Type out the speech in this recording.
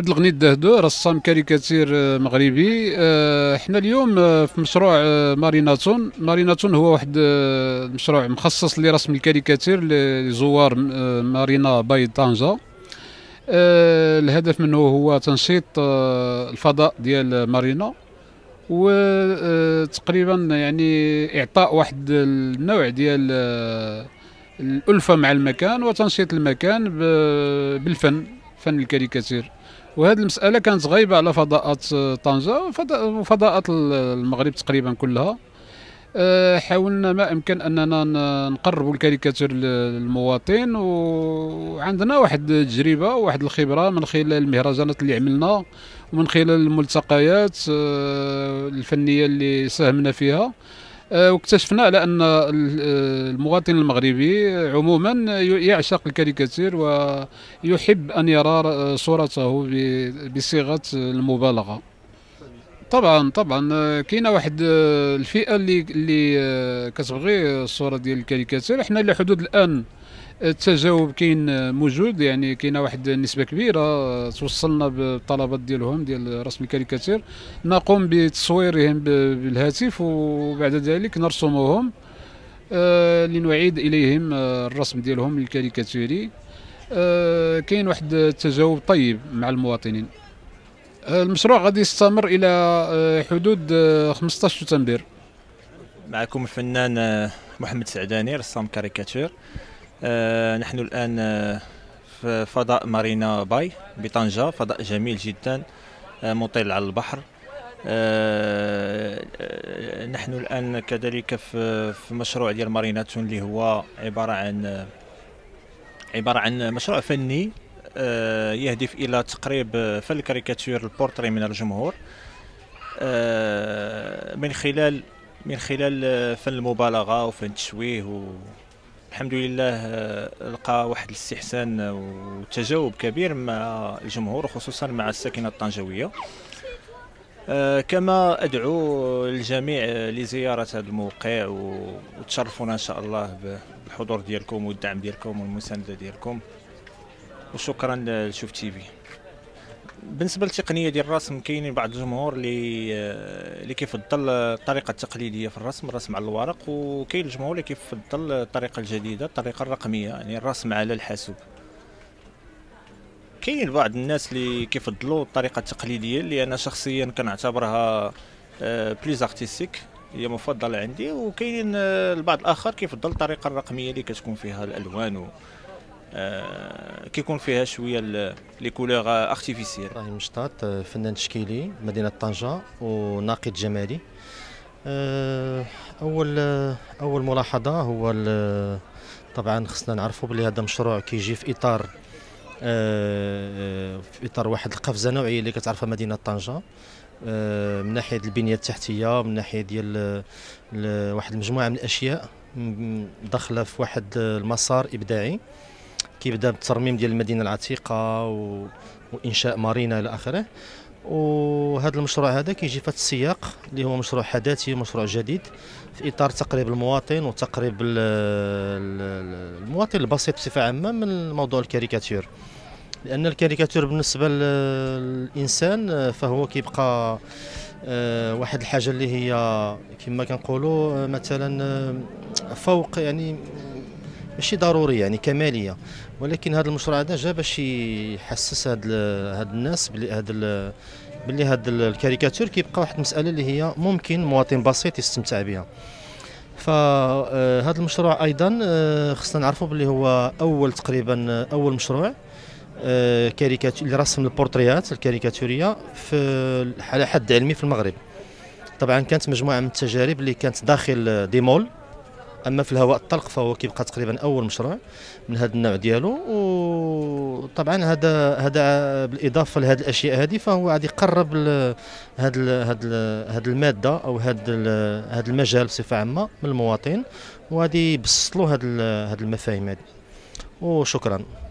عبد الغني الدهدو، رسام كاريكاتير مغربي. احنا اليوم في مشروع ماريناتون هو واحد المشروع مخصص لرسم الكاريكاتير لزوار مارينا باي طنجة. الهدف منه هو تنشيط الفضاء ديال مارينا، وتقريبا يعني اعطاء واحد النوع ديال الألفة مع المكان وتنشيط المكان بالفن، فن الكاريكاتير. وهذه المسألة كانت غايبة على فضاءات طنجة وفضاءات المغرب تقريبا كلها. حاولنا ما أمكن أننا نقربوا الكاريكاتير للمواطن، وعندنا واحد التجربة وواحد الخبرة من خلال المهرجانات اللي عملنا ومن خلال الملتقيات الفنية اللي ساهمنا فيها. واكتشفنا على أن المواطن المغربي عموما يعشق الكاريكاتير ويحب أن يرى صورته بصيغة المبالغة. طبعا كاينه واحد الفئه اللي كتبغي الصوره ديال الكاريكاتير. احنا الى حدود الان التجاوب كاين موجود، يعني كاينه واحد النسبه كبيره توصلنا بالطلبات ديالهم ديال رسم الكاريكاتير. نقوم بتصويرهم بالهاتف وبعد ذلك نرسمهم لنعيد اليهم الرسم ديالهم الكاريكاتيري. كاين واحد التجاوب طيب مع المواطنين. المشروع غادي يستمر الى حدود 15 سبتمبر. معكم الفنان محمد سعداني، رسام كاريكاتير. نحن الآن في فضاء مارينا باي بطنجة، فضاء جميل جدا مطل على البحر. نحن الآن كذلك في مشروع ديال ماريناتون اللي هو عبارة عن مشروع فني يهدف إلى تقريب فن الكاريكاتير البورتري من الجمهور من خلال فن المبالغة وفن التشويه. الحمد لله لقى واحد الاستحسان وتجاوب كبير مع الجمهور وخصوصا مع الساكنة الطنجوية. كما أدعو الجميع لزيارة هذا الموقع وتشرفونا إن شاء الله بالحضور ديالكم والدعم ديالكم والمساندة ديالكم. وشكرا لشوف تي في. بالنسبه للتقنيه ديال الرسم، كاينين بعض الجمهور اللي كيفضل الطريقه التقليديه في الرسم على الورق، وكاين الجمهور اللي كيفضل الطريقه الجديده، الطريقه الرقميه، يعني الرسم على الحاسوب. كاين بعض الناس اللي كيفضلوا الطريقه التقليديه اللي انا شخصيا كنعتبرها بليز ارتستيك، هي مفضله عندي. وكاينين البعض الاخر كيفضل الطريقه الرقميه اللي كتكون فيها الالوان كيكون فيها شويه لي كولور ارتيفيسيال. ابراهيم مشطاط، فنان تشكيلي مدينه طنجه وناقد جمالي. اول ملاحظه هو طبعا خصنا نعرفوا بلي هذا مشروع كيجي في اطار واحد القفزه نوعيه اللي كتعرفها مدينه طنجه، من ناحيه البنيه التحتيه، من ناحيه ديال واحد المجموعه من الاشياء داخله في واحد المسار ابداعي كيبدا بالترميم ديال المدينه العتيقه وانشاء مارينا الى اخره. وهذا المشروع هذا كيجي في هذا السياق اللي هو مشروع حداثي ومشروع جديد في اطار تقريب المواطن وتقريب المواطن البسيط بصفه عامه من موضوع الكاريكاتير. لان الكاريكاتير بالنسبه للانسان فهو كيبقى واحد الحاجه اللي هي كما كنقولوا مثلا فوق، يعني ماشي ضروري، يعني كماليه. ولكن هذا المشروع هذا جا باش يحسس هاد الناس بلي هاد الكاريكاتير كيبقى واحد المساله اللي هي ممكن مواطن بسيط يستمتع بها. فهذا المشروع ايضا خصنا نعرفوا بلي هو تقريبا اول مشروع كاريكاتير لرسم البورتريات الكاريكاتوريه على حد علمي في المغرب. طبعا كانت مجموعه من التجارب اللي كانت داخل دي مول، اما في الهواء الطلق فهو كيبقى تقريبا اول مشروع من هذا النوع ديالو. وطبعا هذا بالاضافه لهذه الاشياء هذه فهو غادي يقرب هذا الماده او هذا المجال بصفه عامه من المواطن، وغادي يبسط له هذه المفاهيم هذه. وشكرا.